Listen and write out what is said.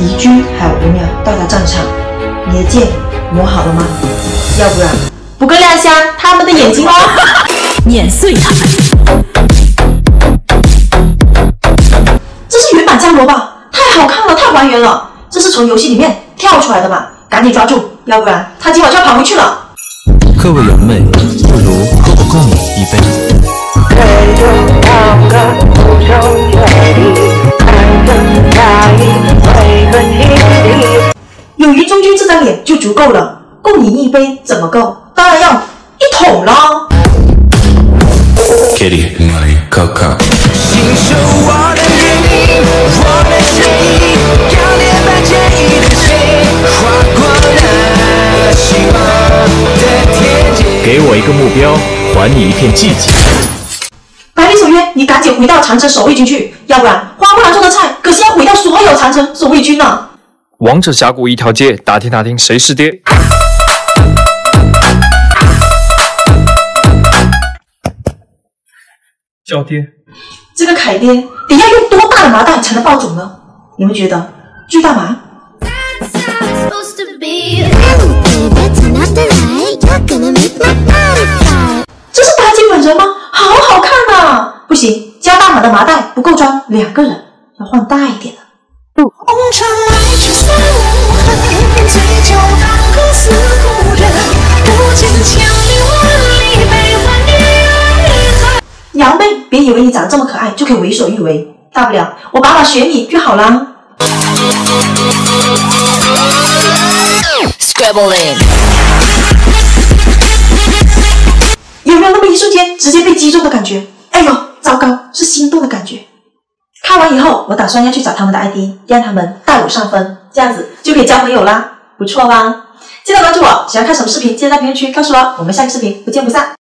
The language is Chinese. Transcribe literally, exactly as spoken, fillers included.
敌军还有五秒到达战场，你的剑磨好了吗？要不然不够亮瞎他们的眼睛哦！ 碾碎他们！ 这是原版伽罗吧？太好看了，太还原了！这是从游戏里面跳出来的吧？赶紧抓住，要不然他今晚就要跑回去了。 各位友妹，不如和我共饮一杯。 有余中军这张脸就足够了，共饮一杯怎么够？当然要一桶啦！ Kitty， Coco。 信守我的约定，我的声音，要连把坚毅的心划过那希望的天际。 给我一个目标，还你一片寂静。 百里守约，你赶紧回到长城守卫军去，要不然花木兰做的菜可是要毁掉所有长城守卫军呢。 王者峡谷一条街，打听打听谁是爹。叫爹。 这个凯爹得要用多大的麻袋才能爆种呢？你们觉得巨大麻？这是妲己本人吗？好好看啊！不行，加大码的麻袋不够装两个人，要换大一点的。杨妹，别以为你长得这么可爱就可以为所欲为，大不了我把把选你就好啦。有没有那么一瞬间直接被击中的感觉？哎呦，糟糕，是心动的感觉。看完以后，我打算要去找他们的 I D， 让他们带我上分，这样子就可以交朋友啦，不错吧？记得关注我，喜欢看什么视频，记得在评论区告诉我，我们下期视频不见不散。